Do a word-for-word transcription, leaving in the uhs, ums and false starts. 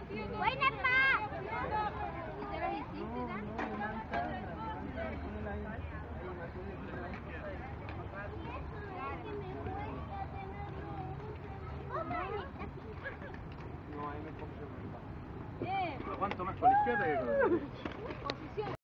¡Buena, pa! ¿Ya lo hiciste, Aguanto más con la izquierda que con la derecha.